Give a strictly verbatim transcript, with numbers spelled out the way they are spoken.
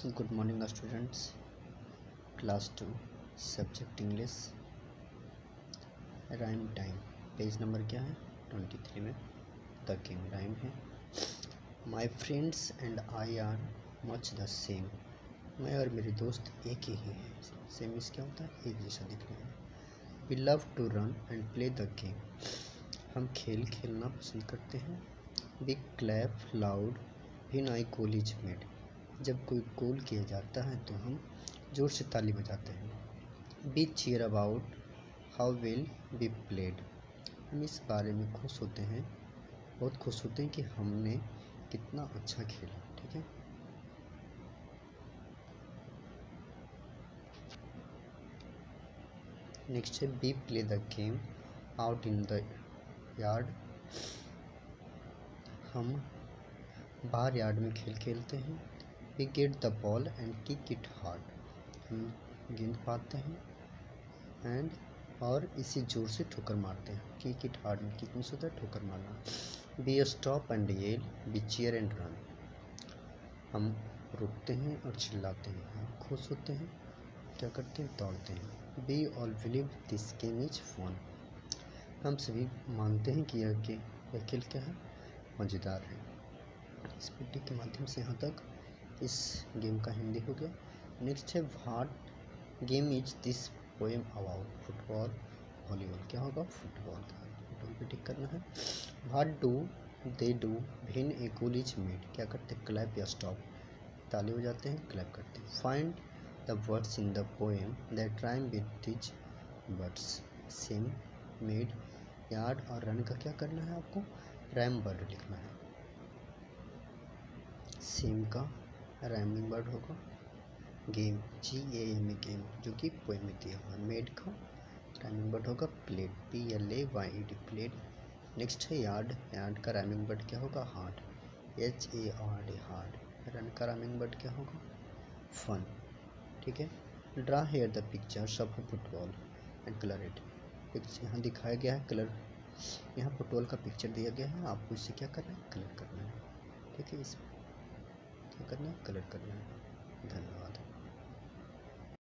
Good morning students. Class two subject English rhyme time page number क्या है twenty three में the king rhyme है। My friends and I are much the same. मैं और मेरे दोस्त एक ही हैं। सेम इस क्या होता है, एक जैसा दिखने में। We love to run and play the game. हम खेल खेलना पसंद करते हैं। We clap loud when I goal is made. जब कोई गोल किया जाता है तो हम जोर से ताली बजाते हैं। We cheer about how well we played. हम इस बारे में खुश होते हैं, बहुत खुश होते हैं कि हमने कितना अच्छा खेला। ठीक है, नेक्स्ट है we play the game out in the yard. हम बाहर यार्ड में खेल खेलते हैं। We get the ball and kick it hard. हम गेंद पाते हैं एंड और इसे जोर से ठोकर मारते हैं। किक इट हार्ड में किक मीन्स होता है ठोकर मारना। We stop and yell, we cheer and run. हम रुकते हैं और चिल्लाते हैं। हम खुश होते हैं, क्या करते हैं, दौड़ते हैं। We all believe this game is fun. हम सभी मानते हैं कि यह गेम यह खेल क्या है, मज़ेदार है। इस वीडियो के माध्यम से यहाँ तक इस गेम का हिंदी हो गया। नेक्स्ट है what game is this poem about. Football volleyball क्या होगा, फुटबॉल का फुटबॉल पे टिक करना है। What do they do when a goal is made. क्या करते हैं, क्लैप या स्टॉप, ताली बजाते हैं, क्लैप करते हैं। Find the words in the poem that rhyme with this words. Same, made, yard और रन का क्या करना है, आपको राइम वर्ड लिखना है। सेम का राइमिंग वर्ड होगा game, G A M E game, जो कि पोएम में दिया हुआ है। मेड का राइमिंग वर्ड होगा played, P L A Y E D, played. Next है यार्ड। यार्ड का राइमिंग वर्ड क्या होगा, hard, H A R D, hard. Run का राइमिंग वर्ड क्या होगा, फन। ठीक है, draw here the pictures of a football and colour it. Picture यहाँ दिखाया गया है, कलर यहाँ फुटबॉल का पिक्चर दिया गया है, आपको इसे क्या करना है, कलर करना है। ठीक है, इस क्या करना है, कलर करना है। धन्यवाद।